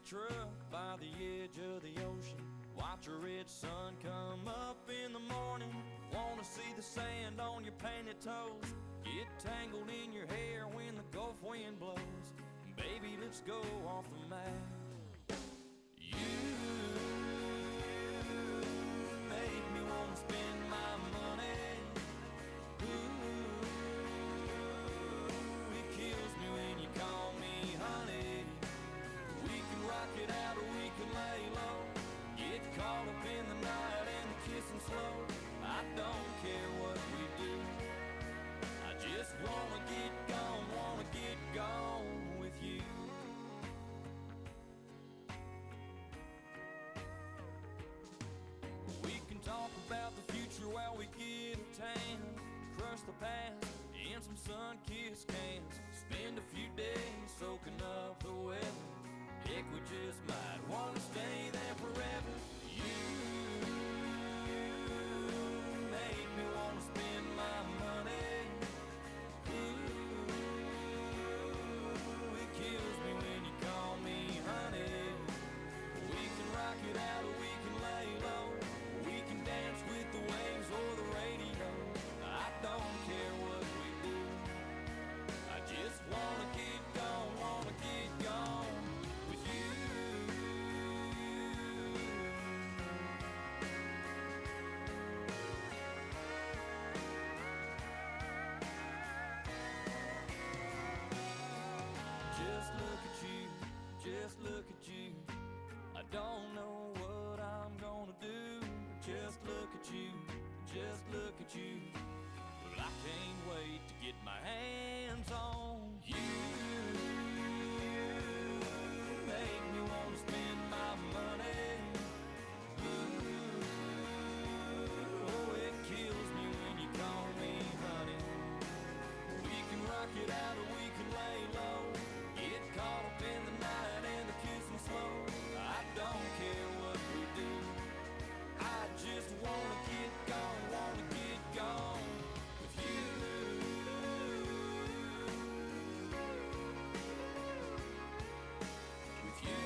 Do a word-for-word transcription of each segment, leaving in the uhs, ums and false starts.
truck by the edge of the ocean. Watch a red sun come up in the morning. Wanna see the sand on your painted toes. Get tangled in your hair when the Gulf wind blows. Baby, let's go off the map. You make me wanna spend my money. Ooh, it kills me when you call me honey. We can rock it out or we can lay low. Get caught up in the night and the kissing slow. I don't care what we do. I just wanna get gone, wanna get gone with you. We can talk about the future while we get a tan. Crush the past in some sun-kissed cans. Spend a few days soaking up the weather. Heck, we just might wanna stay there forever. You make me wanna spend my money. Ooh, it kills me when you call me honey. We can rock it out or we can lay low. We can dance with the waves or the radio. I don't care what we do. I just wanna get gone, wanna get gone with you. Just look at you, just look at you. I don't know what I'm gonna do. Just look at you, just look at you. Well, I can't wait to get my hands on you. Make me wanna spend my money. Ooh, oh, it kills me when you call me honey. We can rock it out or we can lay low. Get caught up in the night and the kissing slow. I don't care what we do. I just wanna get gone, wanna get gone with you. With you.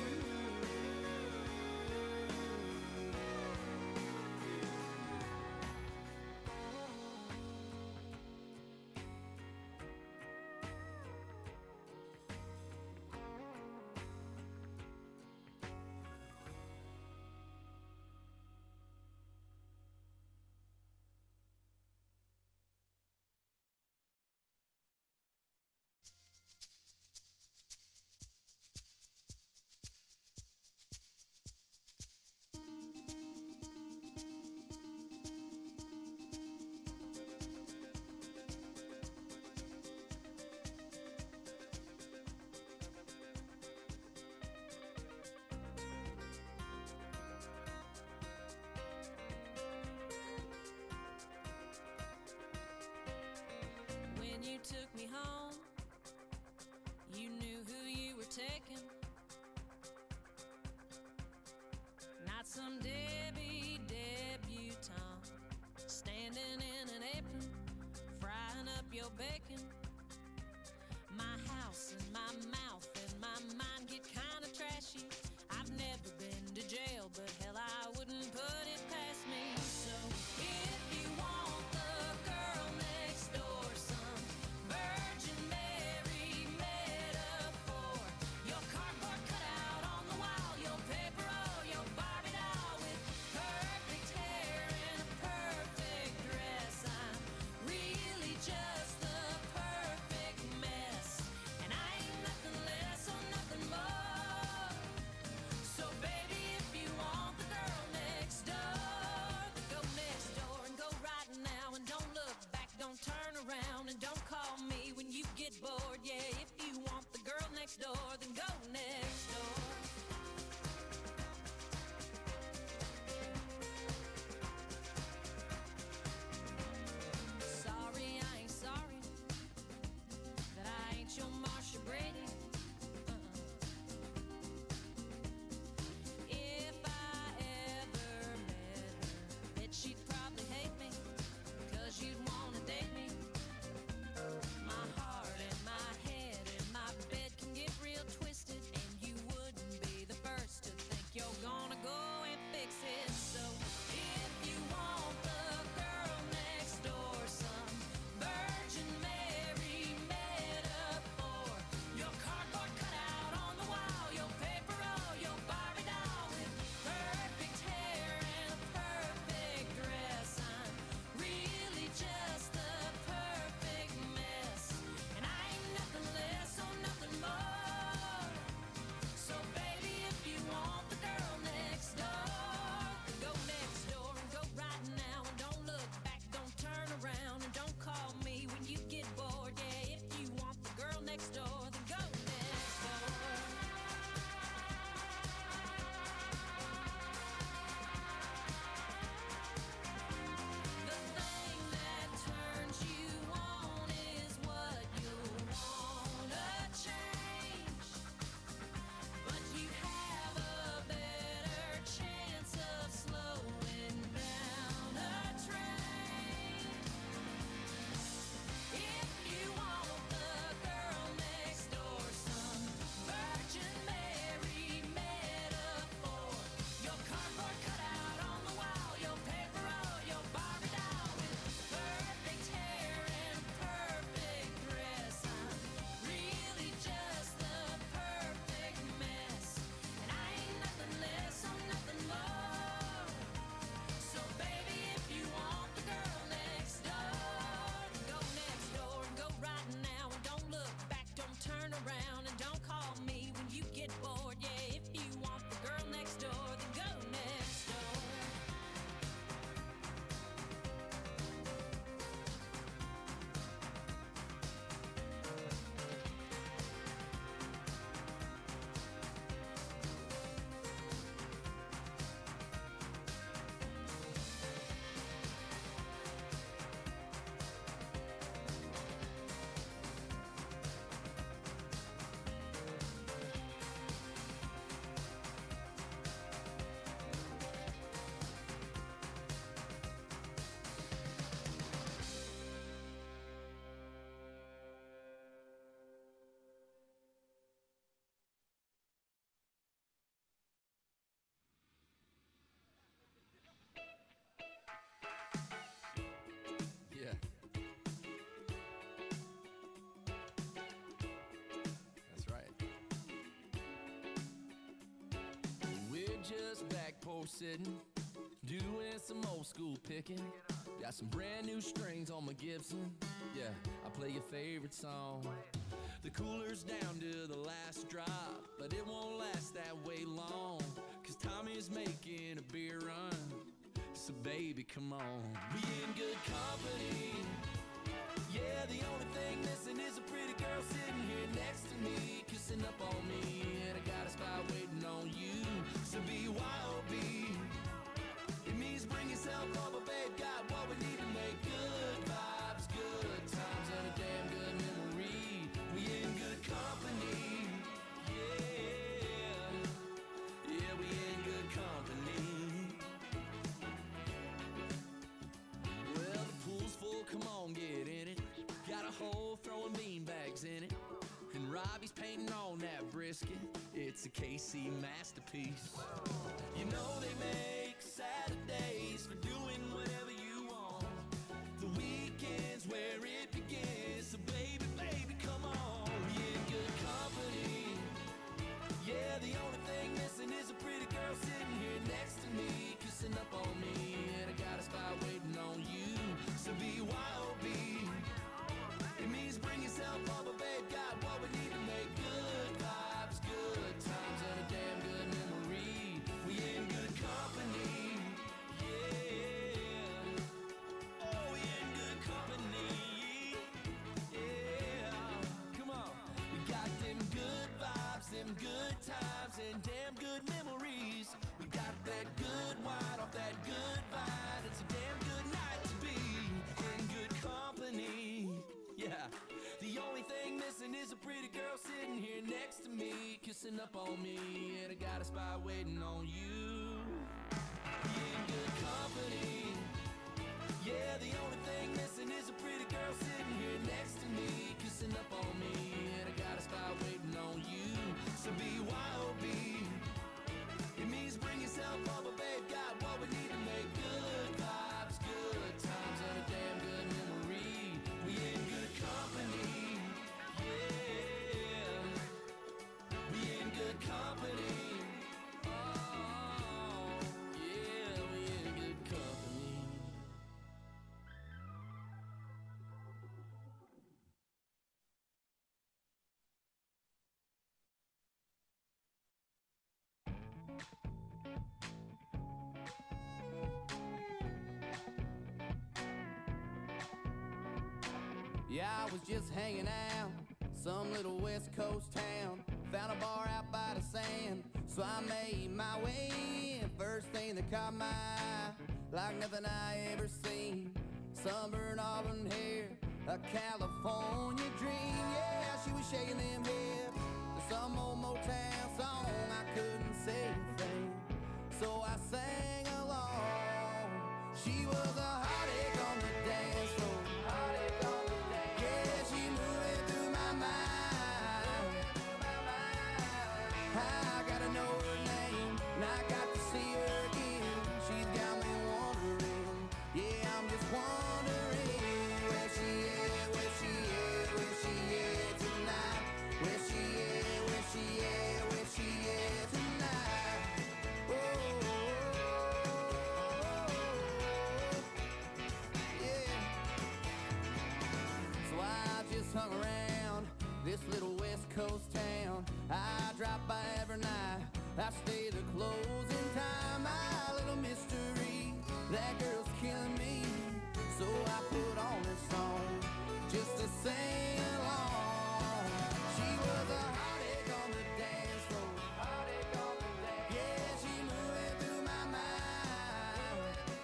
When you took me home, you knew who you were taking. Not some Debbie debutante standing in an apron, frying up your bacon. My house and my mouth and my mind get kinda trashy. I've never been to jail, but hell, I wouldn't put it past me. So if you want the girl next door, some Virgin Mary metaphor, your cardboard cutout on the wall, your paper or your Barbie doll with perfect hair and a perfect dress, I'm really just the perfect mess, and I ain't nothing less or nothing more. just back porch sitting, doing some old school picking. Got some brand new strings on my Gibson. Yeah, I play your favorite song. The cooler's down to the last drop, but it won't last that way long, 'cause Tommy's making a beer run. So baby, come on, we in good company. Yeah, the only thing missing is a pretty girl sitting here next to me, kissing up on me, and I got a spot waiting on you. So B Y O B, it means bring yourself over, babe. Got what we need to make good vibes, good times, and a damn good memory. We in good company. Yeah, yeah, we in good company. Well, the pool's full, come on, get in it. Got a hole throwing beanbags in it, and Robbie's painting on that brisket. It's a K C masterpiece. You know they make Saturdays for doing whatever you want. The weekends where it begins. So baby, baby, come on. We in good company. Yeah, the only thing missing is a pretty girl sitting here next to me, kissing up on me, and I got a spot waiting on you. So B Y O B, it means bring yourself over, babe. Got what we need to make good vibes, good times, and a damn good memory. We in good company. Yeah. Oh, we in good company. Yeah. Come on. We got them good vibes, them good times, and damn good memories. We got that good wine off that good vine. It's a damn good night to be in good company. Yeah, the only thing missing is a pretty girl sitting here next to me, kissing up on me, and I got a spot waiting on you. We in good company. Yeah, the only thing missing is a pretty girl sitting here next to me, kissing up on me, and I got a spot waiting on you. So B Y O B, it means bring yourself over, babe. Got what we need to make good vibes, good times, and a damn good memory. We in good company. Yeah, we in good company. Oh, yeah, we in good company. Yeah, I was just hanging out, some little West Coast town. Found a bar out by the sand, so I made my way in. First thing that caught my eye, like nothing I ever seen. Sunburned auburn hair, a California dream. Yeah, she was shaking them hips to some old Motown song. I couldn't say a thing, so I sang along. She was a heartache on the dance floor. Heartache on the dance. Yeah, she moving through my mind. I gotta know her name, and I got to see her again. She's got me wondering. Yeah, I'm just wondering where she is, where she is, where she is tonight. Where she is, where she is, where she is tonight. Oh, yeah. So I just hung around this little West Coast town. I drop by every night, I stay the closing time. My little mystery, that girl's killing me. So I put on this song just to sing along. She was a heartache on the dance floor. Heartache on the dance. Yeah, she moving through my mind.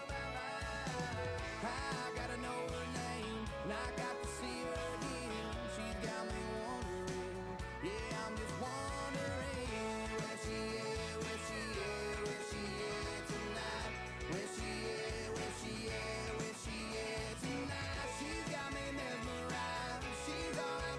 I gotta know her name, and I got to see her again. She's got me wondering. Yeah, I'm just wondering where she is, where she is, where she is tonight. Where she is, where she is, where she is tonight. She's got me mesmerized. She's all I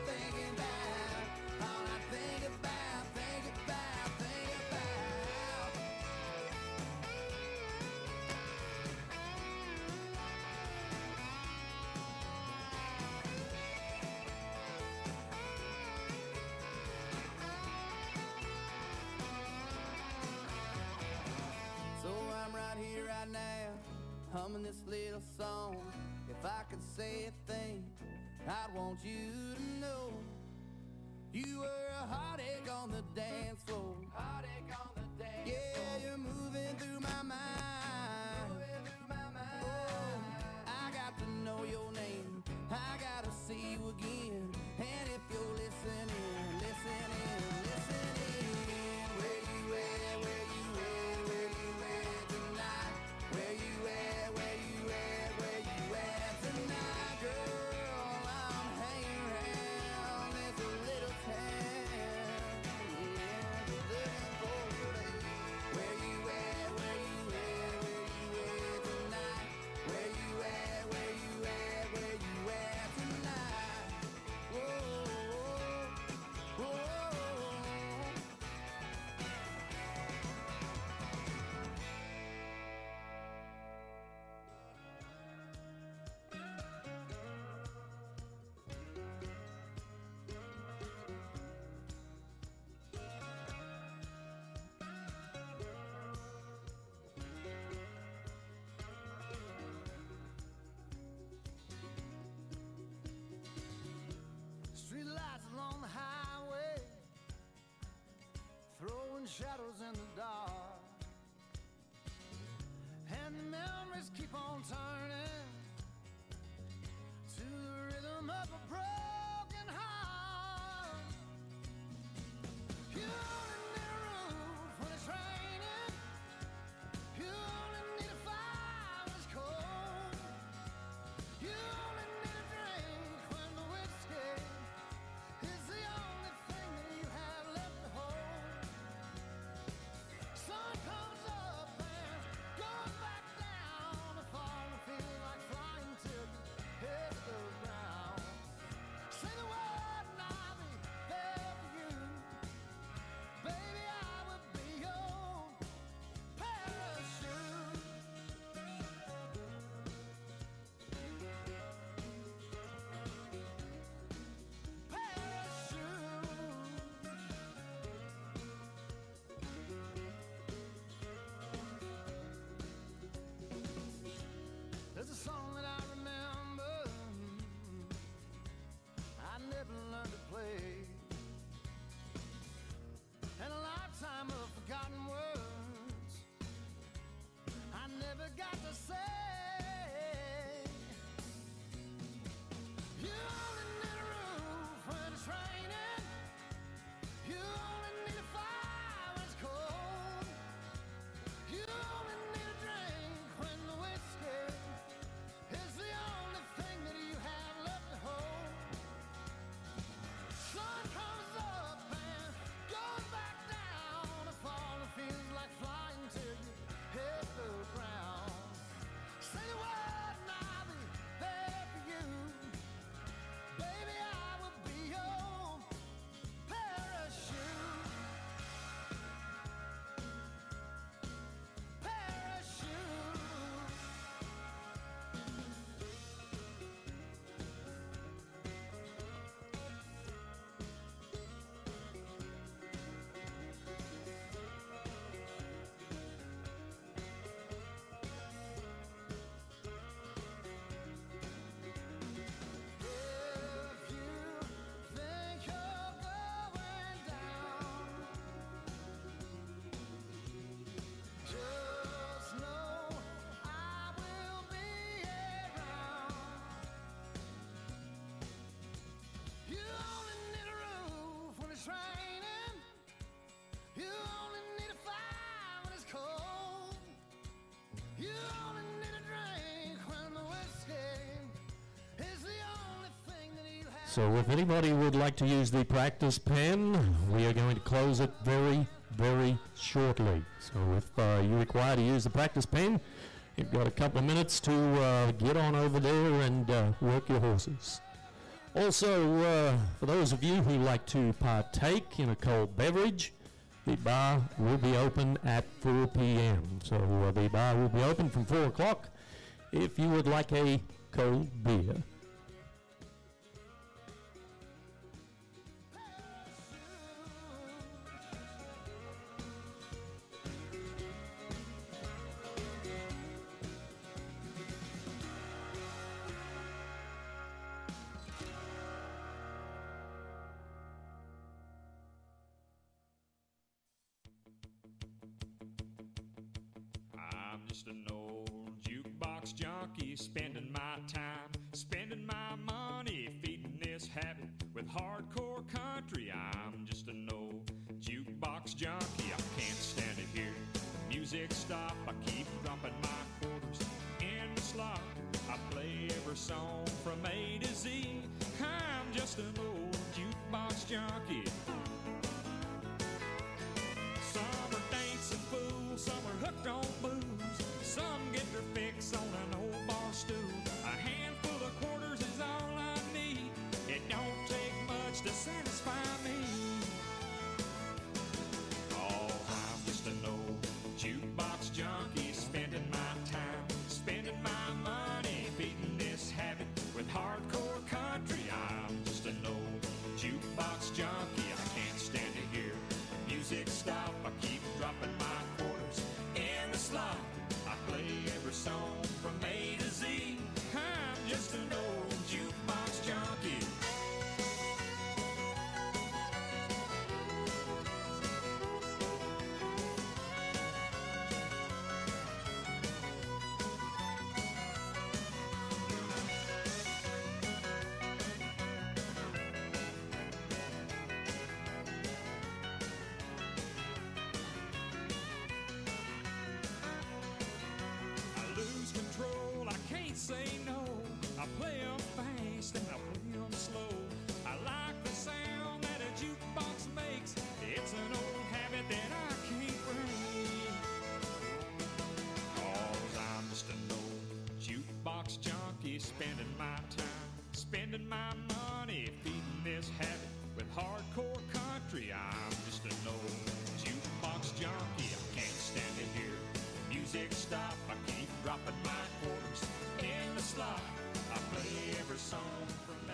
humming this little song. If I could say a thing, I'd want you to know you were a heartache on the dance floor. Heartache on the dance floor. Yeah, you're moving through my mind. Moving through my mind. Oh, I got to know your name. I gotta see you again. And if you're listening, listening, listening, where you at, where you at, where you at tonight? Where you at, where you at, where you at tonight, girl? I'm hanging around this little town. Yeah, looking for you. Where you at, where you at, where you at tonight? Where you at, where you at, where you at tonight? Whoa, whoa, whoa. Street lights along the highway, throwing shadows in the dark, and the memories keep on turning to the rhythm of a broken heart. You only need a roof when it's raining. You only need a fire when it's cold. You only need a drink when the whiskey is the only thing that you have left to hold. Sun comes up and goes back down. The fall feels like flying till you hit the ground. Say the word and I'll be there for you. Baby, I will be your parachute. There's a song that I remember I never learned to play, and a lifetime of forgotten words I never got to say. You only need a roof when it's raining. You only need a fire when it's cold. You only need a drink when the whiskey is the only thing that you have left to hold. Sun comes up and goes back down. The fall feels like flying till you hit the ground. Say the word and I'll be there for you. Baby, I will be your parachute. Parachute. If you think you're going down, just know I will be around. You only need a roof when it's raining. You only need a fire when it's cold. You only need a drink when the whiskey is the only thing that you have. So if anybody would like to use the practice pen, we are going to close it very, very shortly. So if uh, you require to use the practice pen, you've got a couple of minutes to uh, get on over there and uh, work your horses. Also, uh, for those of you who like to partake in a cold beverage, the bar will be open at four p m So uh, the bar will be open from four o'clock if you would like a cold beer. just an old jukebox junkie, spending my time, spending my money, feeding this habit with hardcore country. I'm just an old jukebox junkie. I can't stand to hear music stop. I keep dropping my quarters in the slot. I play every song from A to Z. I'm just an old jukebox junkie. Some are dancing fools, some are hooked on booze. Some get their fix on an old bar stool. A handful of quarters is all I need. It don't take much to satisfy me. Oh, I'm just an old jukebox junkie, spending my time, spending my money, feeding this habit with hardcore country. I'm just an old jukebox junkie. I can't stand to hear music stop. I keep dropping my quarters in the slot. I play every song from A to Z. I'm just an old jukebox junkie. Say no, I play 'em fast and I play 'em slow. I like the sound that a jukebox makes. It's an old habit that I can't break. 'Cause I'm just an old jukebox junkie, spending my time, spending my money, feeding this habit with hardcore country. I'm just an old jukebox junkie. I can't stand to hear music stop. I keep dropping my quarters in the slot. I play every song from A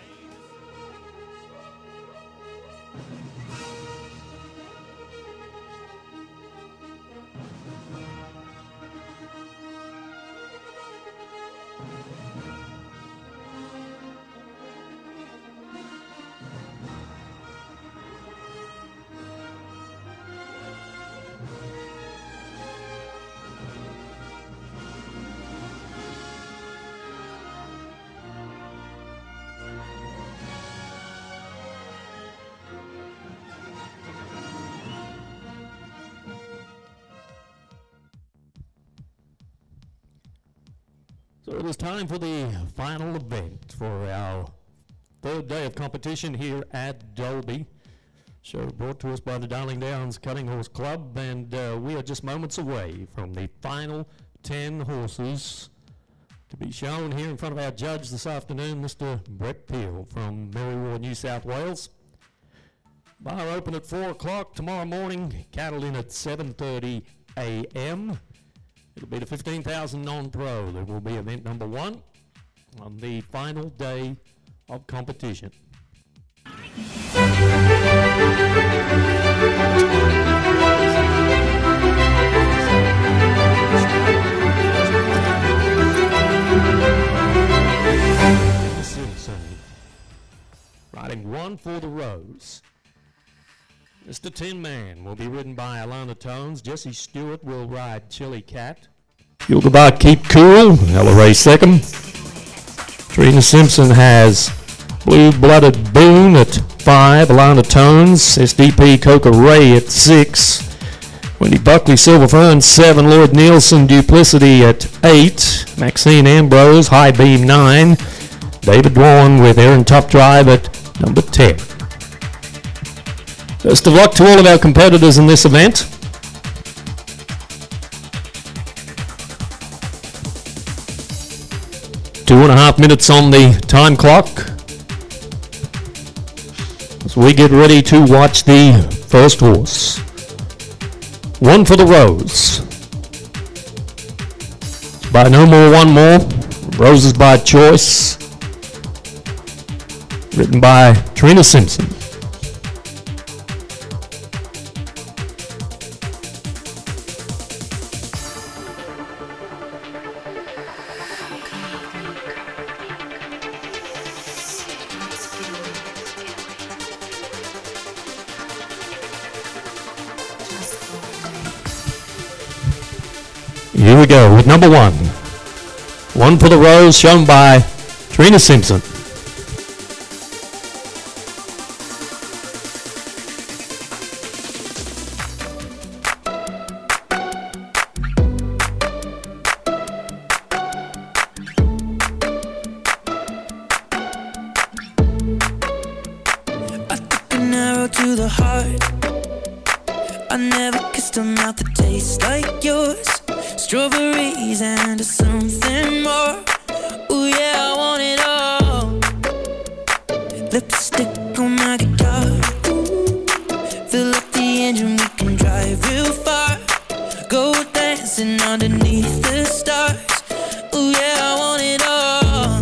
So it is time for the final event for our third day of competition here at Dolby. Show brought to us by the Darling Downs Cutting Horse Club, and uh, we are just moments away from the final ten horses to be shown here in front of our judge this afternoon, Mister Brett Peel from Mary Ward, New South Wales. Bar open at four o'clock tomorrow morning, cattle in at seven thirty a m It'll be the fifteen thousand non-pro that will be event number one on the final day of competition. Simpson riding one for the Rose. Mister Tin Man will be ridden by Alana Tones. Jesse Stewart will ride Chili Cat. Yugabar Keep Cool, Ella Ray second. Trina Simpson has Blue Blooded Boone at five. Alana Tones, S D P Coca Ray at six. Wendy Buckley Silver Fern seven. Lloyd Nielsen Duplicity at eight. Maxine Ambrose High Beam nine. David Dwan with Aaron Tough Drive at number ten. Best of luck to all of our competitors in this event. Two and a half minutes on the time clock as we get ready to watch the first horse. One for the Rose. By no more, one more. Roses by choice. Written by Trina Simpson. Here we go with number one. One for the Rose, shown by Trina Simpson. I took an arrow to the heart. I never kissed a mouth that tastes like yours. Strawberries and something more. Ooh yeah, I want it all. Lipstick on my guitar. Fill up the engine, we can drive real far. Go dancing underneath the stars. Ooh yeah, I want it all.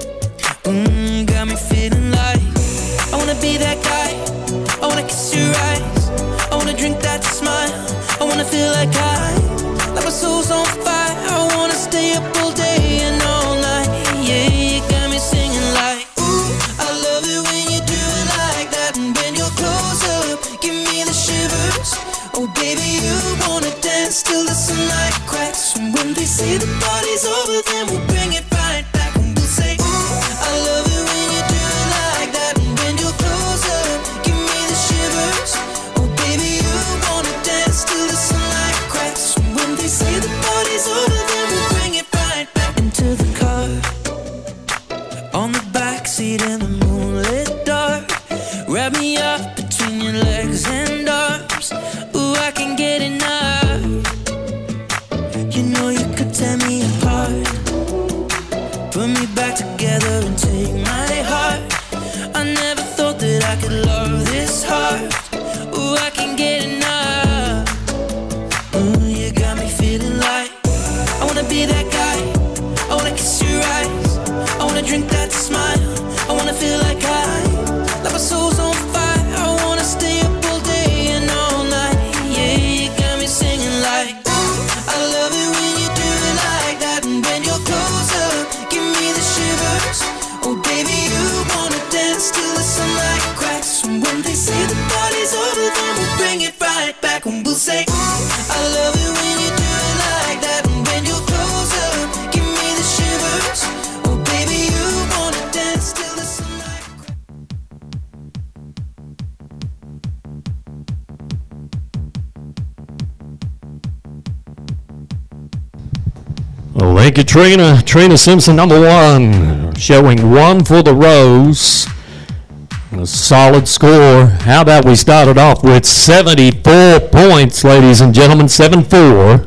Mm, got me feeling like I wanna be that guy. I wanna kiss your eyes. I wanna drink that smile. I wanna feel like I, like my soul's on fire. I wanna stay up all day and all night. Yeah, you got me singing like, ooh, I love it when you do it like that. And when you're close up, give me the shivers. Oh baby, you wanna dance till the sunlight cracks. And when they say the party's over, then we'll bring it right back. And we'll say, ooh, I love it when you do it like that. And when you're close up, give me the shivers. Oh baby, you wanna dance till the sunlight cracks. And when they say the party's over, then we'll bring it right back. Into the car, on the backseat in the moonlit dark. Wrap me up between your legs and arms. Ooh, I can get enough. You know you could tear me apart. Put me back together and take my heart. I never thought that I could love this hard. Ooh, I can get enough. Ooh, you got me feeling like I wanna be that guy. I wanna kiss your eyes. I wanna drink that smile. I wanna feel like I, like my soul's on fire. I wanna stay up all day and all night. Yeah, you got me singing like, ooh, I love it when you do it like that. And when you're close up, give me the shivers. Oh baby, you wanna dance till the sunlight cracks. And when they say the party's over, then we'll bring it right back. And we'll say, ooh, I love it when you do it like that. And when you're close up, give me the shivers. Oh baby, you wanna dance till the sunlight cracks. Well, thank you, Trina. Trina Simpson, number one, showing one for the Rose. A solid score. How about we started off with seventy-four points, ladies and gentlemen, seven four.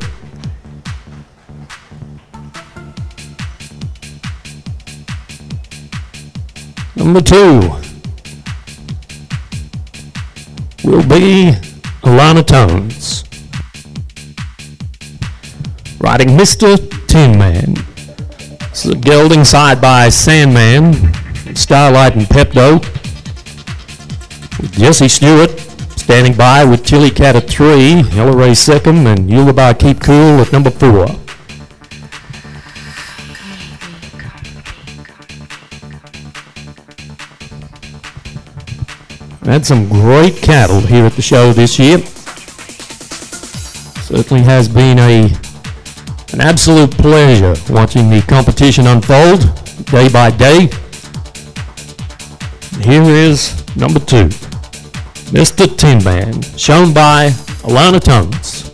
Number two will be Alana Tones, riding Mister Tin Man. This is a gelding side by Sandman, Starlight and Pepto. With Jesse Stewart standing by with Chili Cat at three, Ella Ray second, and Yulibai Keep Cool at number four. Had some great cattle here at the show this year. Certainly has been a an absolute pleasure watching the competition unfold day by day. Here is number two, Mister Tin Man, shown by Alana Tones.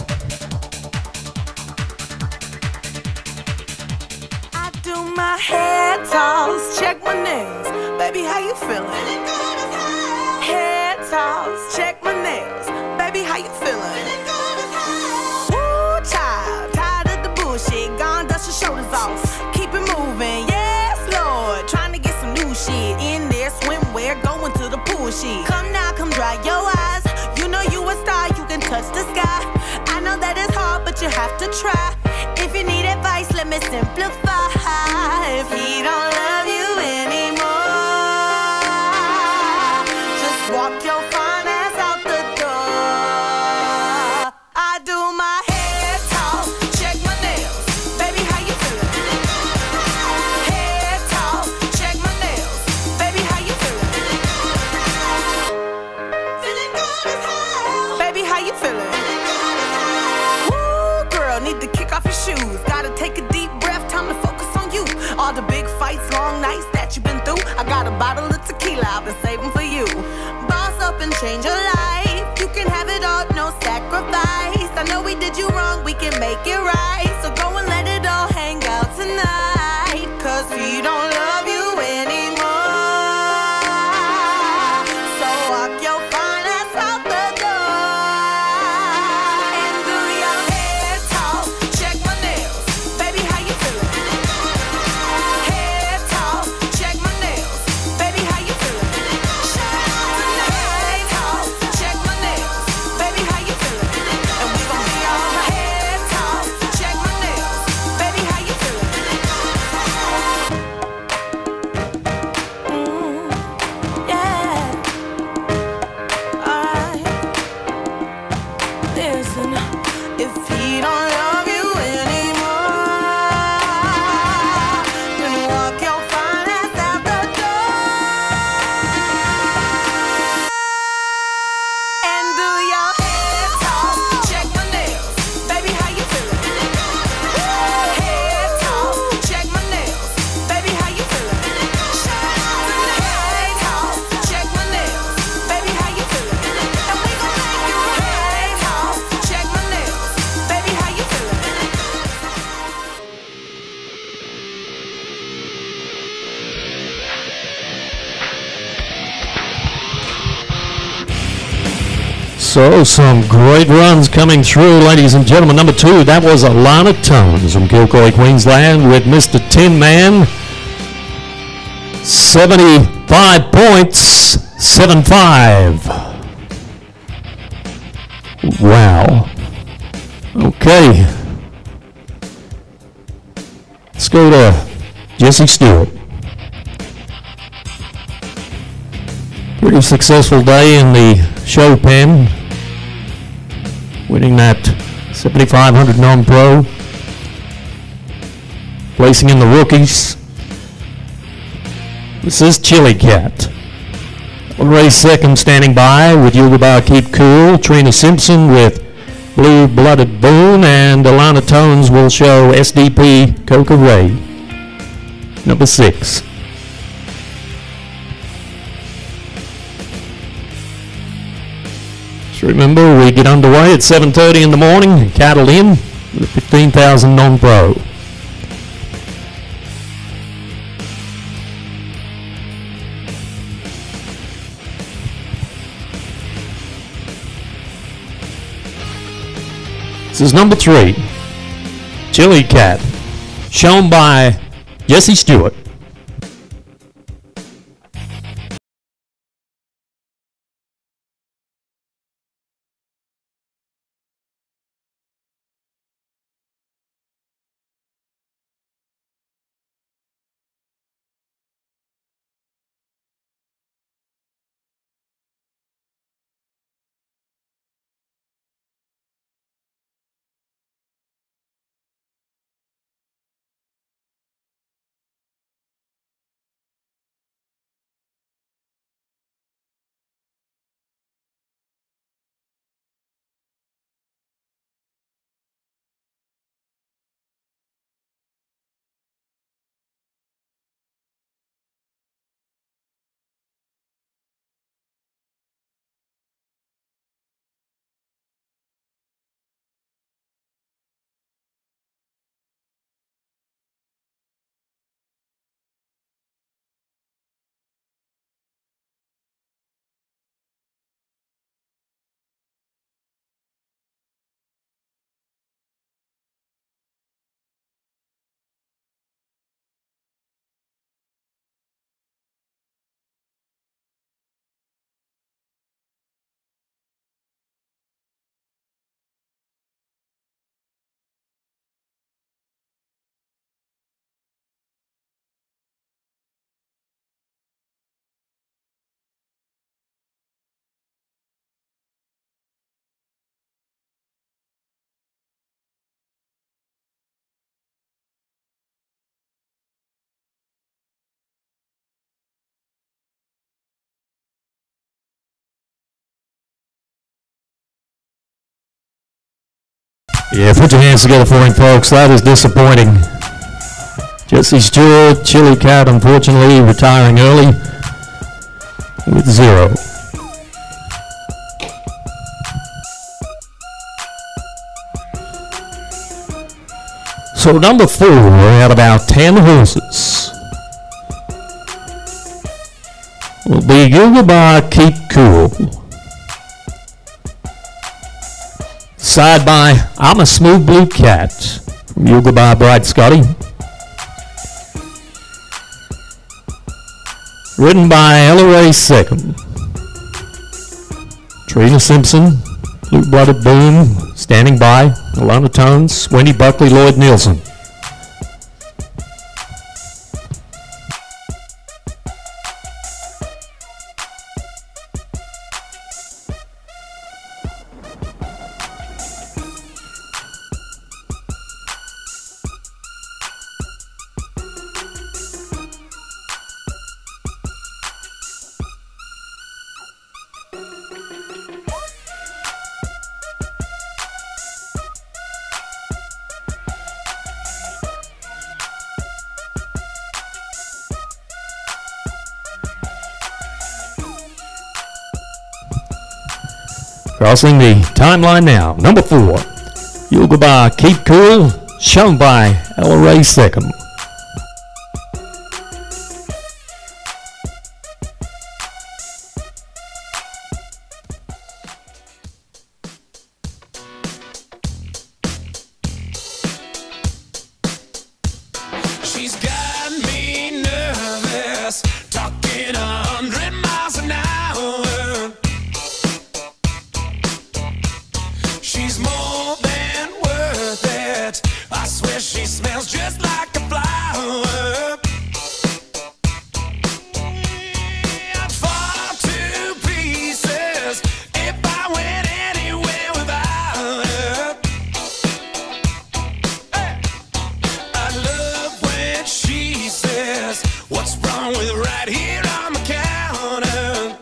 I do my hair toss, check my nails. Baby, how you feeling? Hair toss, check my nails. Baby, how you feeling? Woo, child, tired of the bullshit. Gone, dust your shoulders off. Keep it moving, yes, Lord. Trying to get some new shit in there. Swimwear, going to the pool shit. Come now, come dry your eyes. You know you a star, you can touch the sky. I know that it's hard, but you have to try. If you need advice, let me simplify. If he don't love you anymore, just walk your fine ass out the door. I do my hair toss, check my nails. Baby, how you feeling? Hair toss, check my nails. Baby, how you feeling? Feeling good as hell. Baby, how you feeling? Woo, girl, need to kick off your shoes. Gotta take a deep breath, time to focus on you. All the big fights, long nights that you've been through. I got a bottle of tequila I've been saving for you. Boss up and change your life. You can have it all, no sacrifice. I know we did you wrong, we can make it right. So go and let it all hang out tonight. Cause we don't love you anymore. So walk your fine ass out the door. And do your head talk, check my nails. Baby, how you feeling? Head talk, check my nails. Baby, how you feeling? Head talk, check my nails. Baby, how you feeling? And we gon' be all right. Head talk, check my nails. Baby, how you feeling? Mm, yeah. Alright. Listen, if he don't love you anymore, then walk your fine ass out the door. And do your head talk, check my nails. Baby, how you feeling? Head talk, check my nails. Baby, how you feeling? Head talk, check my nails. Baby, how you feeling? And we gon' make it right. Head talk, check my nails. Baby, how you feeling? So, some great runs coming through, ladies and gentlemen. Number two, that was Alana Tones from Kilcoy, Queensland, with Mister Tin Man. seventy-five points, seven five. Wow. Okay. Let's go to Jesse Stewart. Pretty successful day in the show pen, winning that seventy-five hundred non-pro, placing in the rookies. This is Chili Cat. Ray Second standing by with Yuga Bar Keep Cool. Trina Simpson with Blue Blooded Boone, and Alana Tones will show S D P Coca Ray. Number six. So remember, we get underway at seven thirty in the morning and cattle in with a fifteen thousand non-pro. This is number three, Chili Cat, shown by Jesse Stewart. Yeah, put your hands together for him, folks. That is disappointing. Jesse Stewart, Chili Cat, unfortunately retiring early with zero. So number four out of about ten horses will be Yugabar Keep Cool. Side by I'm a Smooth Blue Cat from Yugabar Bright Scotty. Ridden by Ella Ray Second. Trina Simpson, Blue Blooded Boom, standing by, Alana Tones, Wendy Buckley, Lloyd Nielsen. Crossing the timeline now. Number four, Yugabar Keep Cool, shown by Ella Ray Second. She's got me nervous, talking a hundred miles an hour. She's more than worth it. I swear she smells just like a flower. I'd fall to pieces if I went anywhere without her. Hey. I love when she says, what's wrong with right here on the counter?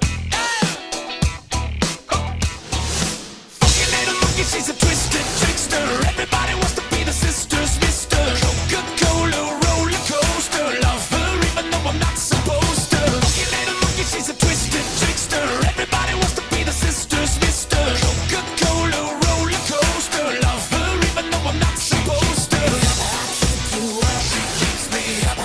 She's a twisted trickster. Everybody wants to be the sister's mister. Coca-Cola roller coaster. Love her even though I'm not supposed to. Monkey little monkey, she's a twisted trickster. Everybody wants to be the sister's mister. Coca-Cola roller coaster. Love her even though I'm not supposed to. She keeps me up.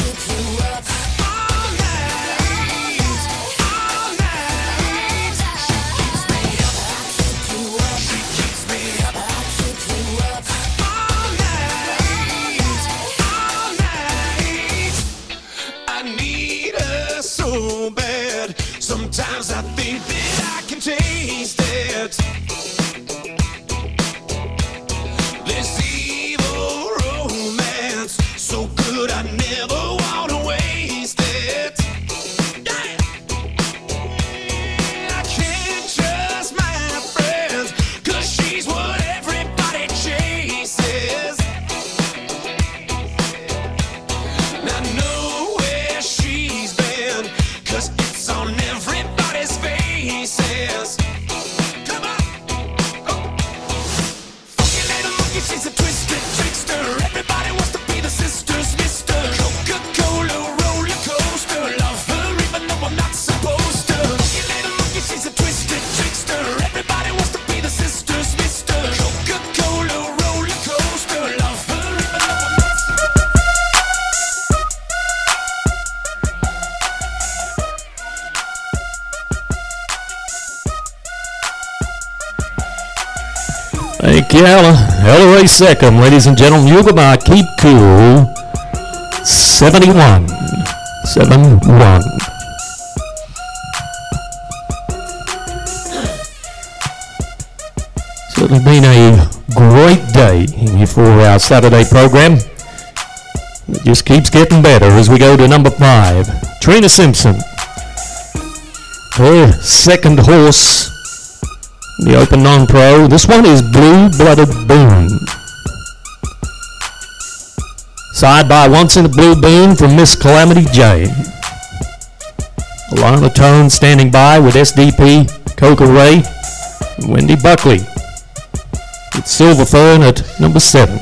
All night. All night. She keeps me up. She keeps me up. All night, all night. I need her so bad. Sometimes I think that I can taste it. This evil romance, so good I never want to waste it. Yeah. I can't trust my friends, 'cause she's what everybody chases. And I know where she's been, 'cause it's on everybody's faces. Come on. Oh. Funky little monkey, she's a twisted trickster. Everybody wants to be the sister's mister. Coca-Cola roller coaster. Love her even though I'm not supposed to. Funky little monkey, she's a twisted trickster. Everybody wants to be the sister's mister. Coca-Cola roller coaster. Love her even though I'm not Thank you, Ella. Ella Ray Second, ladies and gentlemen. Yugabar Keep Cool, seventy-one. seventy-one. Certainly been a great day for our Saturday program. It just keeps getting better as we go to number five. Trina Simpson. Her second horse, the Open Non-Pro. This one is Blue Blooded Boom. Side by Once in a Blue Boom from Miss Calamity Jane. Alana Tone standing by with S D P, Coca Ray, and Wendy Buckley. with Silver Fern at number seven.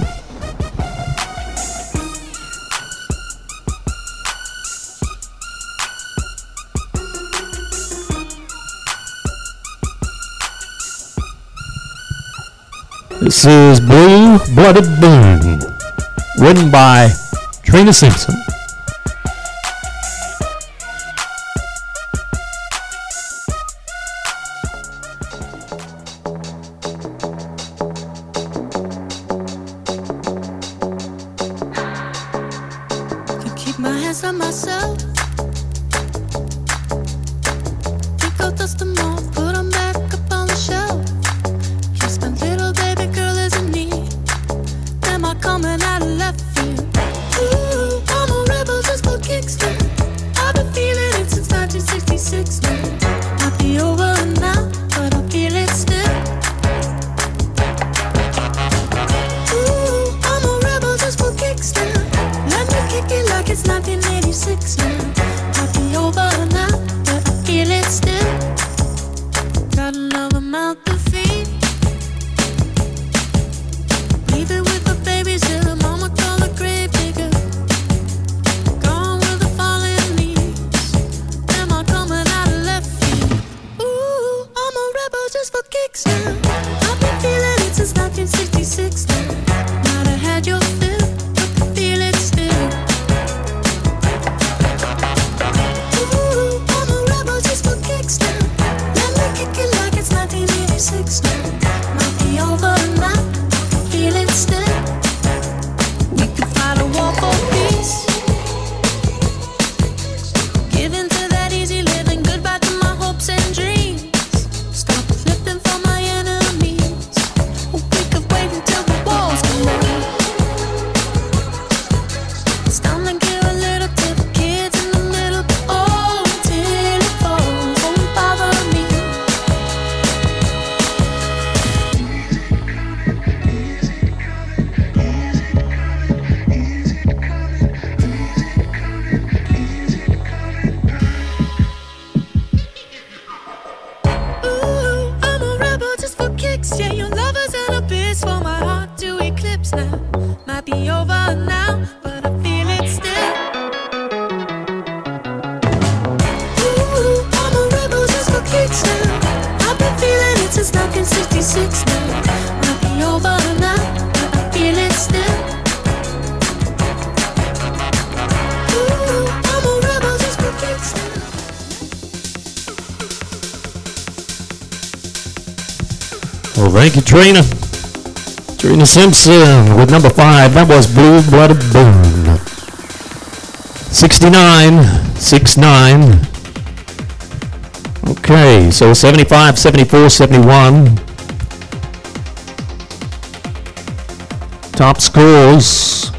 This is Blue Blooded Boom, written by Trina Simpson. Can keep my hands on myself. Think I'll dust them off, put them back up on the shelf. Kiss my little baby girl is in need. Am I coming out of left field? Ooh, I'm a rebel just for kicks now. I've been feeling it since nineteen sixty-six now. Might be over now, but I feel it still. Ooh, I'm a rebel just for kicks now. Let me kick it like it's nineteen eighty-six now. Might be over now, but I feel it still. Got another mouth to feed. Leave it with the babies till the mama call the grave digger. Gone with the fallen leaves. Am I coming out of left field? Ooh, I'm a rebel just for kicks now. I've been feeling it since nineteen sixty-six now. Might have had your fill, but I feel it still. Ooh, I'm a rebel just for kicks now. Let me kick it like it's nineteen eighty-six now. Might be over now, feel it still. We could fight a war for peace. Give in to that easy living, goodbye to my hopes and dreams. Stop flipping for my enemies. We could wait until the walls come down. It's time to give a little to the kids in the middle. Oh, till it falls, won't bother me. Ooh, I'm a rebel just for kicks. Yeah, your lover's an abyss for my heart to eclipse now. Might be over now, but I feel it still. Ooh, I'm a rebel just for kicks now. I've been feeling it since nineteen sixty-six now. Might be over now, but I feel it still. Ooh, I'm a rebel just for kicks now. Well, thank you, Trina. Trina Simpson with number five. That was Blue Blooded Boom. sixty-nine, sixty-nine. Okay, so seventy-five, seventy-four, seventy-one. Top scores.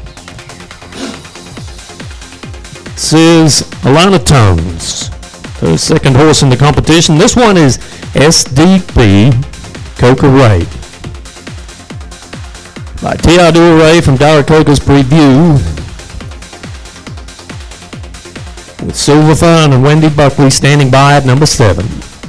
This is Alana Tones, the second horse in the competition. This one is S D P Coca Ray. By Teodoro Ray from Daracoca's Preview. With Silver Fern and Wendy Buckley standing by at number seven.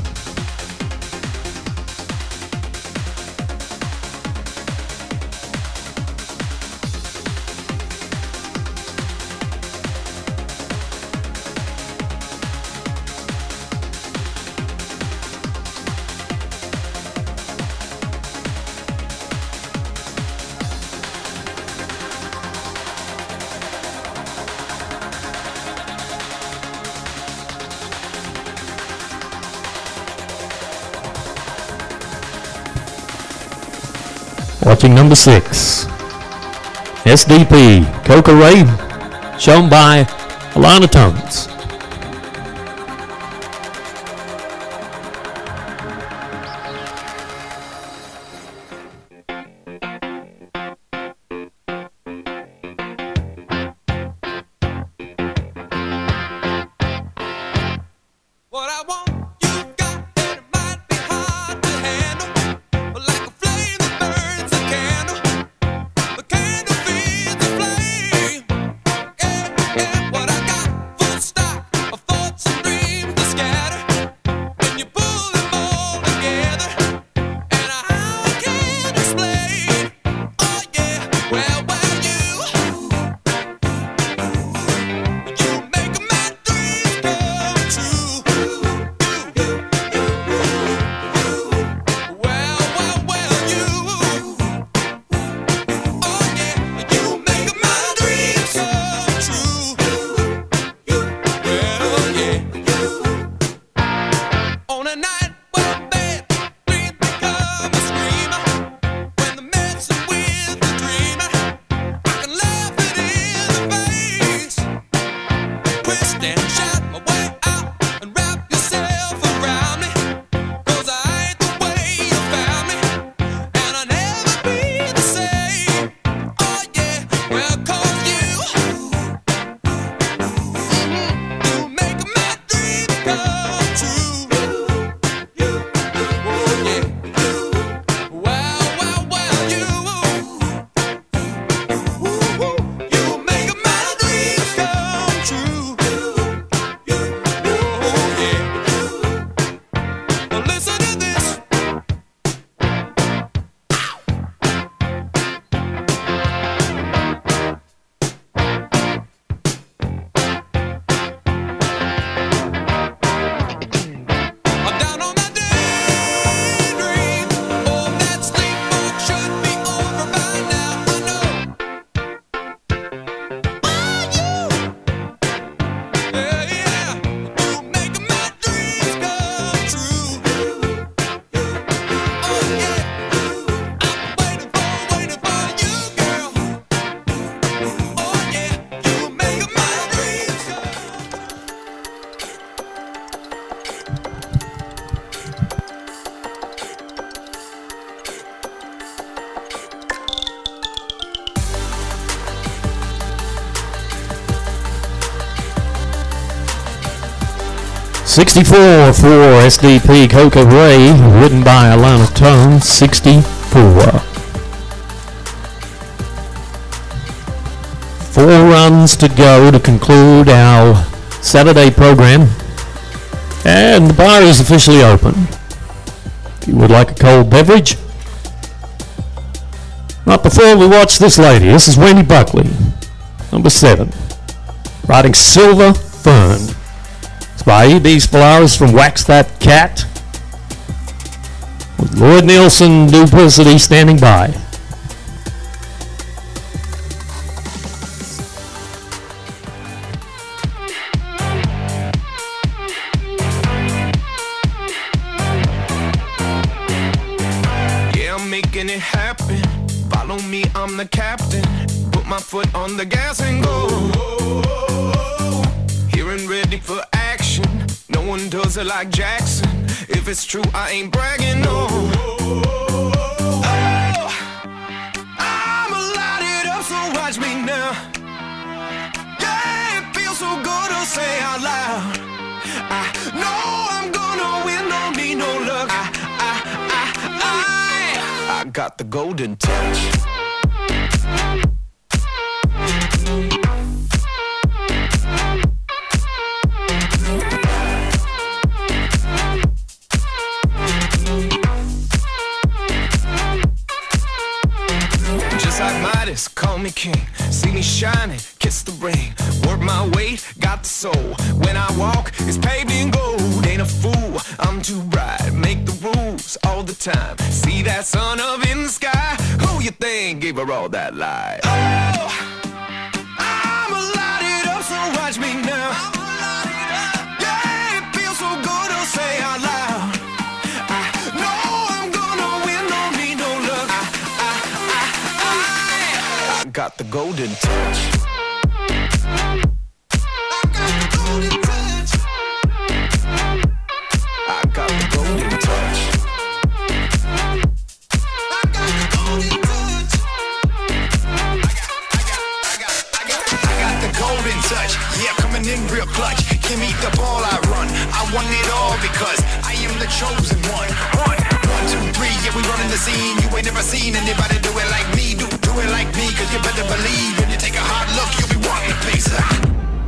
Watching number six, S D P Coca Ray, shown by Alana Tones. What I want, you got, and it might be hard to handle. But like a flame that burns a candle, the candle feeds the flame. Yeah, yeah, what I got, full stop. sixty-four for S D P Coco Ray, written by Alana Tone, sixty-four. Four runs to go to conclude our Saturday program, and the bar is officially open. If you would like a cold beverage. Right before we watch this lady, this is Wendy Buckley, number seven, riding Silver Fern. It's by E B Spolaris from Wax That Cat, with Lloyd Nielsen Duplicity standing by. It happen. Follow me, I'm the captain. Put my foot on the gas and go. Here and ready for action. No one does it like Jackson. If it's true, I ain't bragging, no. Oh, I'm lighted up, so watch me now. Yeah, it feels so good to say out loud. I know I'm gonna win, don't need no luck. I, I, I, I I got the golden touch. Just like Midas, call me king. See me shining, kiss the ring. Work my weight, got the soul. When I walk, it's paved in gold. Ain't a fool, I'm too bright. Make the rules all the time. See that sun up in the sky? Who you think gave her all that light? Oh, I'm lighted up, so watch me now. Yeah, it feels so good to say out loud. I know I'm gonna win, don't need no luck. I, I, I, I, I got the golden touch. Real clutch, give me the ball, I run. I want it all because I am the chosen one. One, one, two, three, yeah, we running the scene. You ain't never seen anybody do it like me. Do, do it like me, cause you better believe. When you take a hard look, you'll be wanting a piece of that.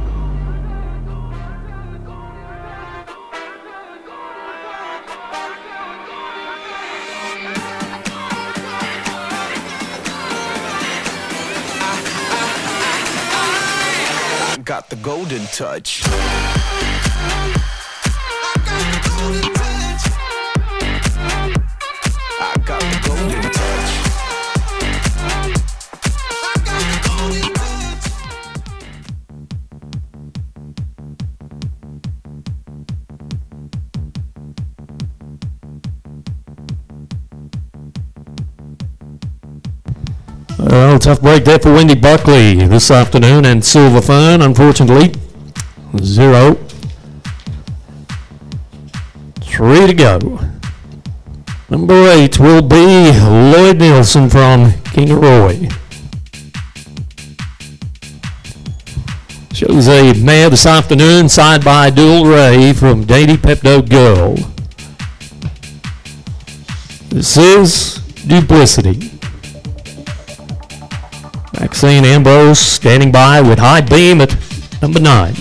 Got the golden touch. I got the golden touch. I got the golden touch. I got the golden touch. Well, tough break there for Wendy Buckley this afternoon, and Silver Fern, unfortunately, zero. Three to go. Number eight will be Lloyd Nielsen from Kingaroy. Shows a mare this afternoon, side by Dual Ray from Dainty Pepto Girl. This is Duplicity. Maxine Ambrose standing by with High Beam at number nine.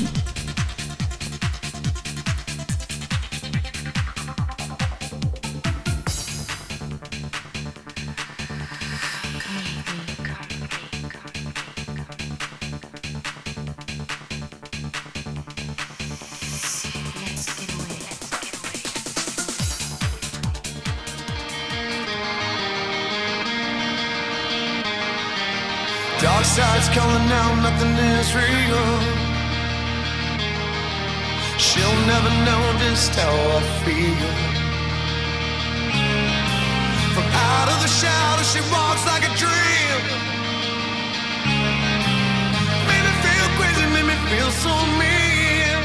Dark side's calling out, nothing is real. She'll never know just how I feel. From out of the shadow she walks like a dream. Made me feel crazy, made me feel so mean.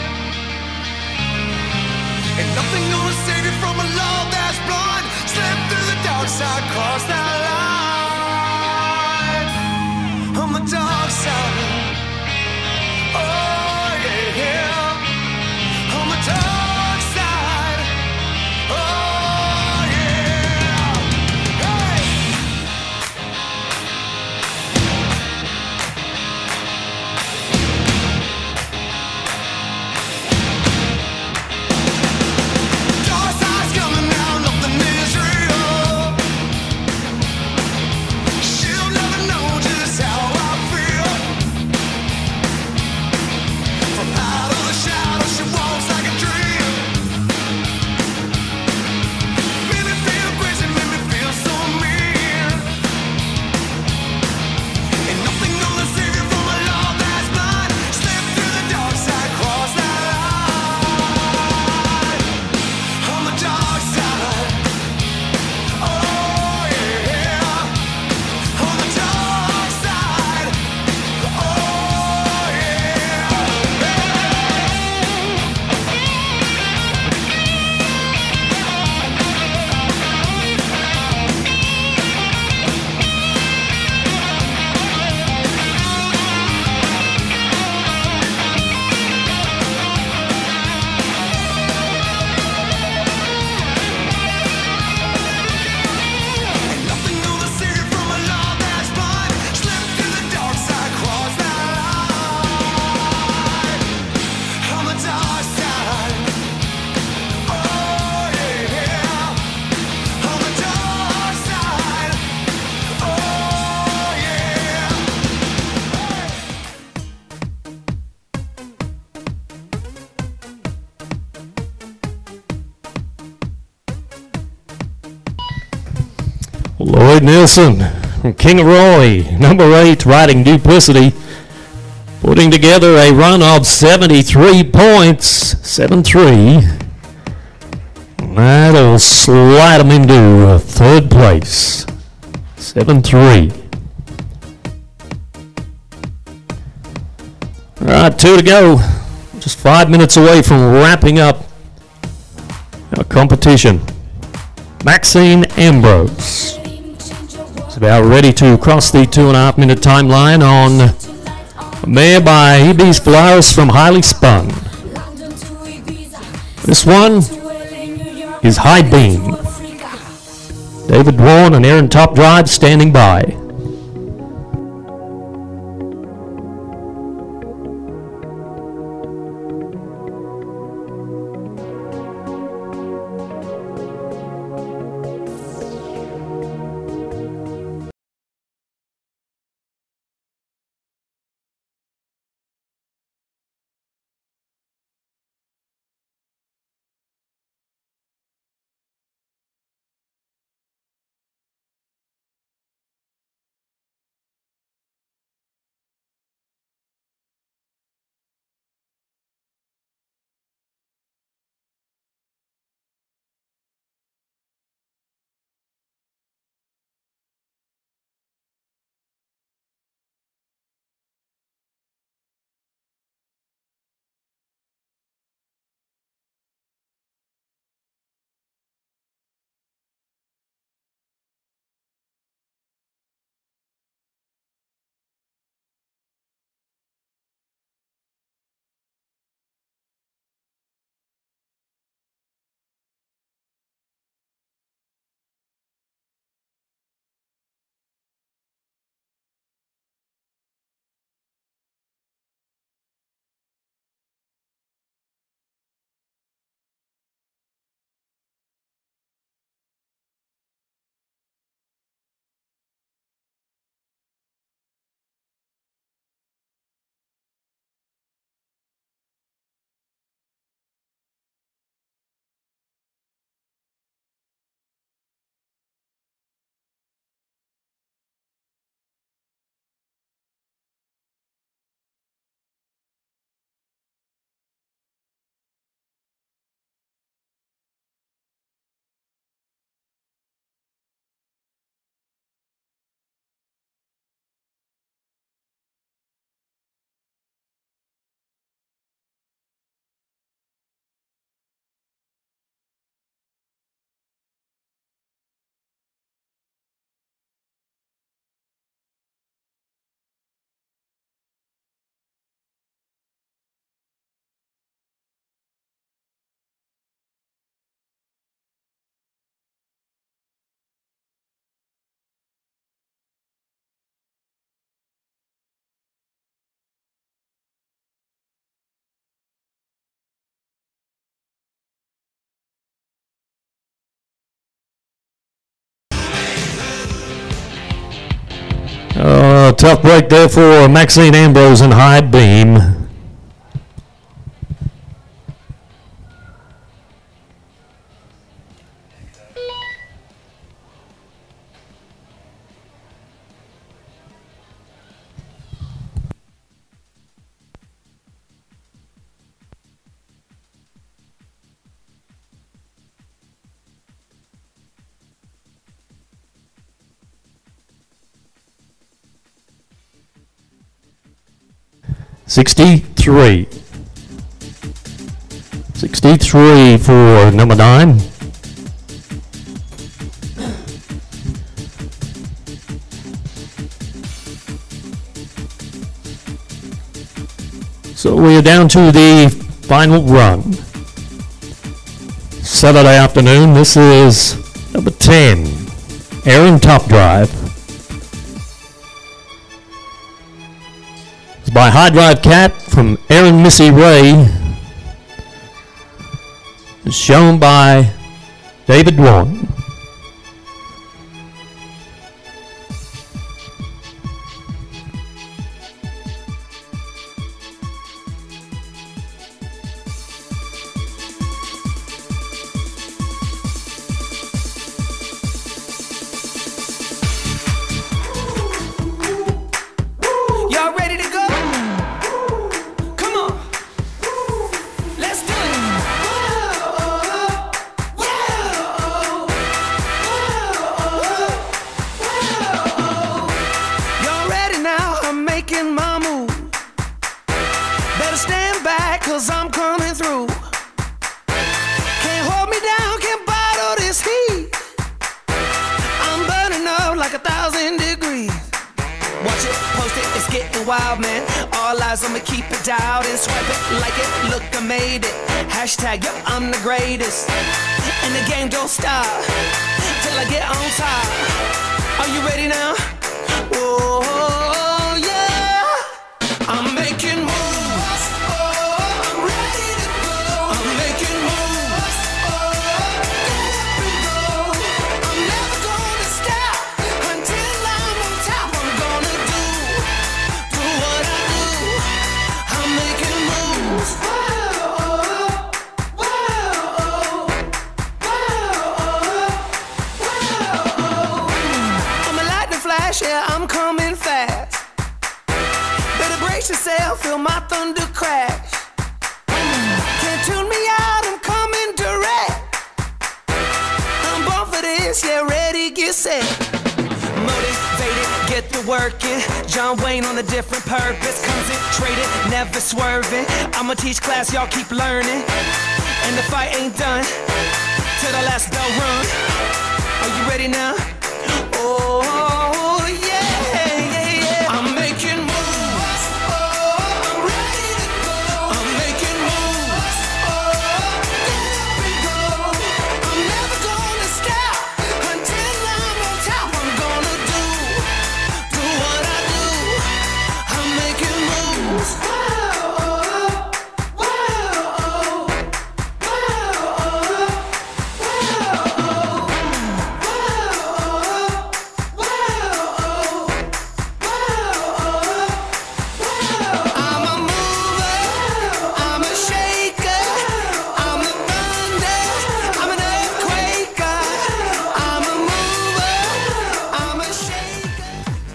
Ain't nothing gonna save you from a love that's blind. Slip through the dark side, cross that line. On the dark side, oh yeah, yeah. On the dark Lloyd Nielsen from King of Roy, number eight, riding Duplicity, putting together a run of seventy-three points, seven three. That'll slide them into third place, seven three. All right, two to go. Just five minutes away from wrapping up our competition. Maxine Ambrose is about ready to cross the two and a half minute timeline on a mare by E B's Polaris from Highly Spun. This one is High Beam. David Warren and Aaron Top Drive standing by. Uh, tough break there for Maxine Ambrose and High Beam. sixty-three. sixty-three for number nine. So we are down to the final run. Saturday afternoon, this is number ten, Aaron Top Drive. It's by High Drive Cat from Aaron Missy Ray. It's shown by David Warren. like a thousand degrees. Watch it, post it, it's getting wild, man. All eyes on me, keep it dialed and swipe it, like it, look, I made it. Hashtag, yup, I'm the greatest. And the game don't stop till I get on top. Are you ready now? Whoa, yeah. I'm making moves. I'm ready to go. I'm making moves. Here we go. I'm never gonna stop until I'm on top. I'm gonna do, do what I do. I'm making moves. I'm a lightning flash, yeah, I'm coming fast. Better brace yourself, feel my thunder crash. Can't tune me out, I'm coming direct. I'm born for this, yeah, ready, get set. Motivated, get to working. John Wayne on a different purpose. Concentrated, never swerving. I'ma teach class, y'all keep learning. And the fight ain't done till the last bell run. Are you ready now? Oh, yeah, yeah, yeah. I'm making moves. I'm ready to go. I'm making moves. Here we go. I'm never gonna stop until I'm on top. I'm gonna do, do what I do. I'm making moves. I'm a mover, I'm a shaker, I'm a thunder, I'm an earthquaker. I'm a mover, I'm a shaker.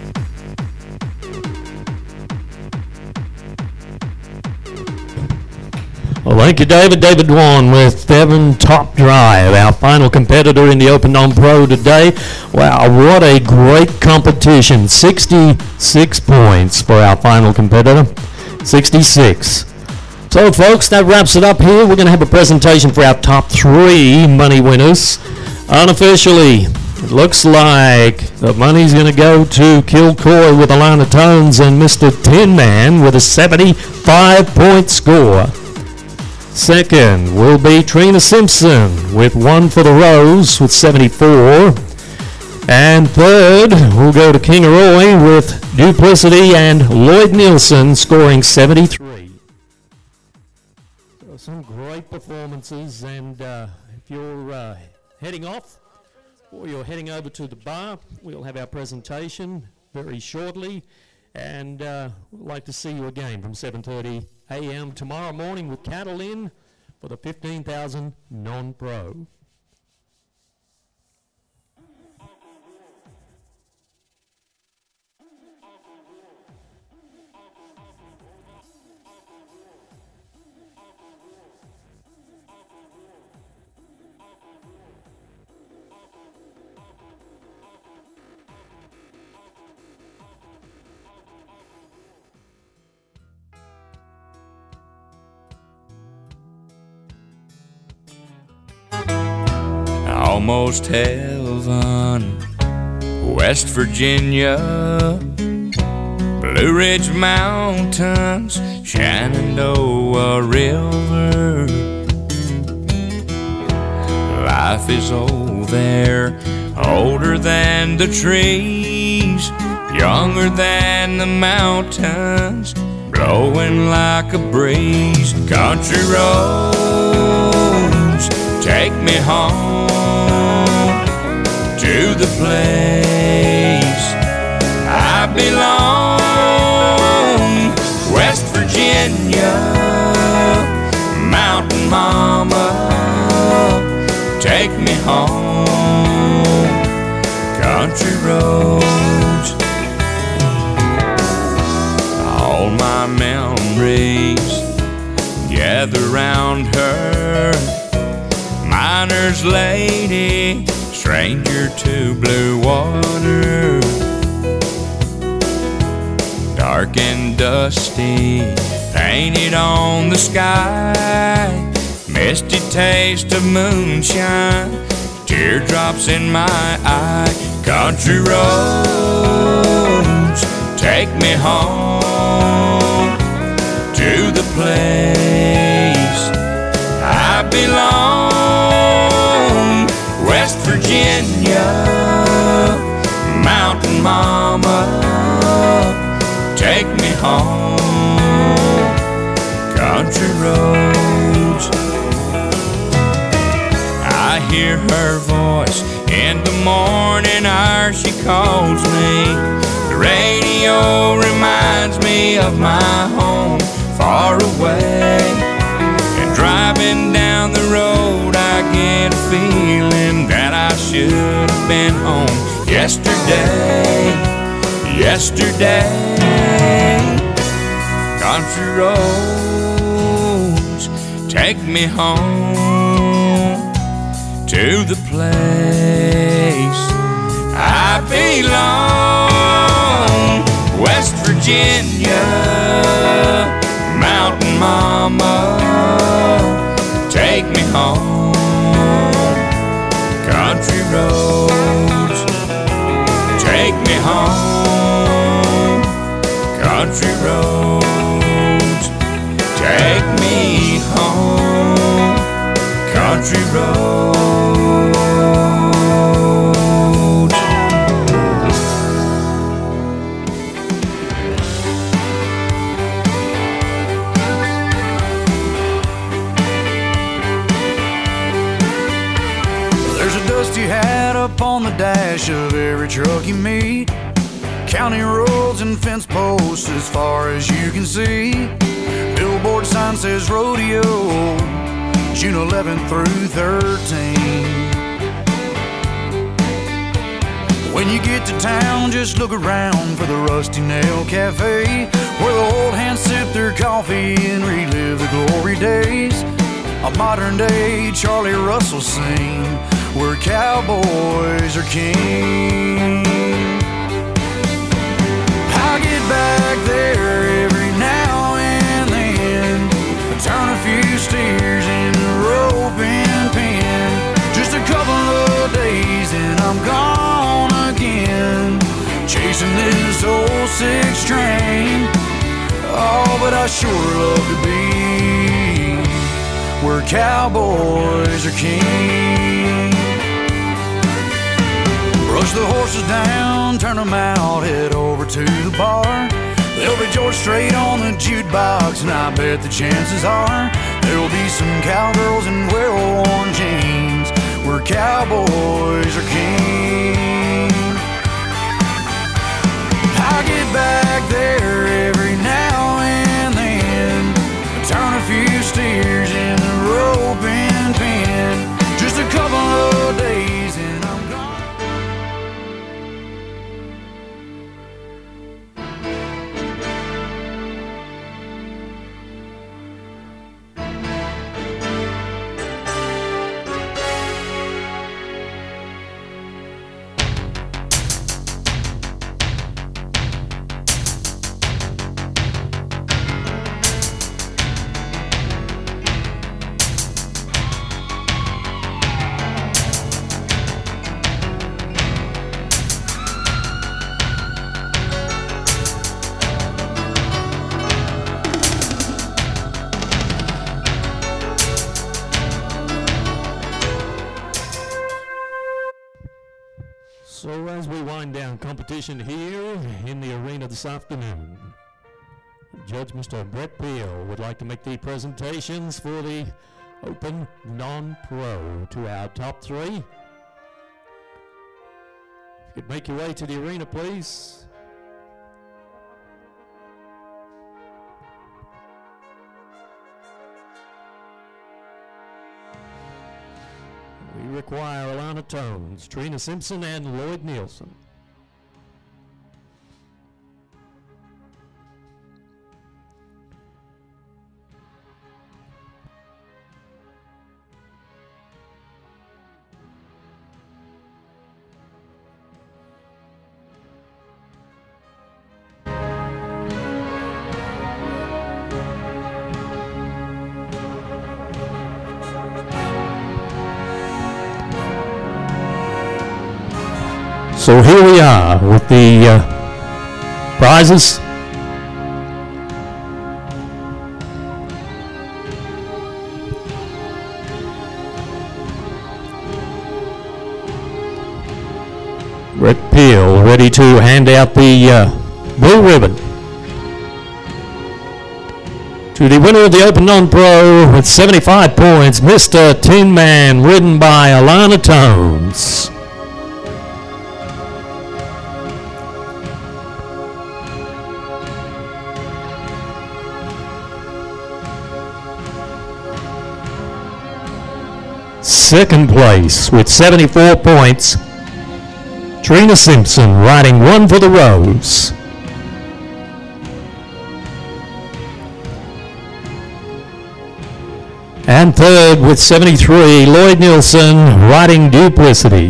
Well, thank you, David. David Dwan with Devon Top Drive, our final competitor in the Open Non-Pro today. Wow, what a great competition. sixty-six points for our final competitor. sixty-six. So, folks, that wraps it up here. We're going to have a presentation for our top three money winners. Unofficially, it looks like the money's going to go to Kilcoy with Alana Tones and Mister Tin Man with a seventy-five point score. Second will be Trina Simpson with One for the Rose with seventy-four. And third will go to Kingaroy with Duplicity and Lloyd Nielsen scoring seventy-three. So some great performances, and uh, if you're uh, heading off or you're heading over to the bar, we'll have our presentation very shortly, and uh, we'd like to see you again from seven thirty a m tomorrow morning with Cattle In for the fifteen thousand non-pro. Almost heaven, West Virginia, Blue Ridge Mountains, Shenandoah River. Life is old there, older than the trees, younger than the mountains, blowing like a breeze. Country roads take me home to the place I belong. West Virginia, Mountain Mama, take me home. Country roads, all my memories gather round her. Miner's lady, stranger to blue water, dark and dusty, painted on the sky, misty taste of moonshine, teardrops in my eye. Country roads, take me home to the place I belong. West Virginia, Mountain Mama, take me home. Country roads. I hear her voice in the morning hour, she calls me. The radio reminds me of my home far away. And driving down the road, I get a feeling that I should have been home yesterday, yesterday. Country roads, take me home to the place I belong. West Virginia, Mountain Mama, take me home. Country roads, take me home. Country roads, take me home. Country roads. There's a dusty hat up on the dash of every truck you meet. County roads and fence posts as far as you can see. Billboard sign says rodeo, June eleventh through thirteenth. When you get to town, just look around for the Rusty Nail Cafe, where the old hands sip their coffee and relive the glory days. A modern day Charlie Russell scene, where cowboys are king. I get back there every now and then, turn a few steers in the roping pen. Just a couple of days and I'm gone again, chasing this old six train. Oh, but I sure love to be where cowboys are king. Brush the horses down, turn them out, head over to the bar. There'll be George Strait on the jukebox, and I bet the chances are there'll be some cowgirls in well-worn jeans where cowboys are king. I get back there every now and then, turn a few steers in the roping pen. Just a couple of days and I'm gone. So as we wind down competition here in the arena this afternoon, Judge Mister Brett Peel would like to make the presentations for the Open Non-Pro to our top three. If you'd make your way to the arena, please. We require Alana Tones, Trina Simpson, and Lloyd Nielsen. So here we are with the uh, prizes. Brett Peel ready to hand out the uh, blue ribbon to the winner of the Open Non-Pro with seventy-five points, Mister Tin Man, ridden by Alana Tones. Second place with seventy-four points, Trina Simpson, riding One for the Rose. And third with seventy-three, Lloyd Nielsen, riding Duplicity.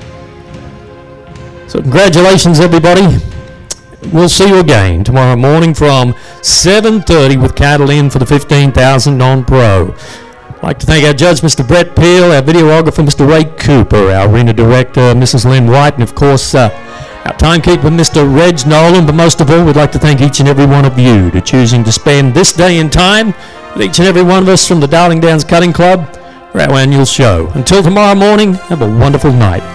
So congratulations, everybody. We'll see you again tomorrow morning from seven thirty with Cattle In for the fifteen thousand Non-Pro. I'd like to thank our judge, Mister Brett Peel, our videographer, Mister Ray Cooper, our arena director, Missus Lynn White, and of course, uh, our timekeeper, Mister Reg Nolan. But most of all, we'd like to thank each and every one of you for choosing to spend this day in time with each and every one of us from the Darling Downs Cutting Club for our annual show. Until tomorrow morning, have a wonderful night.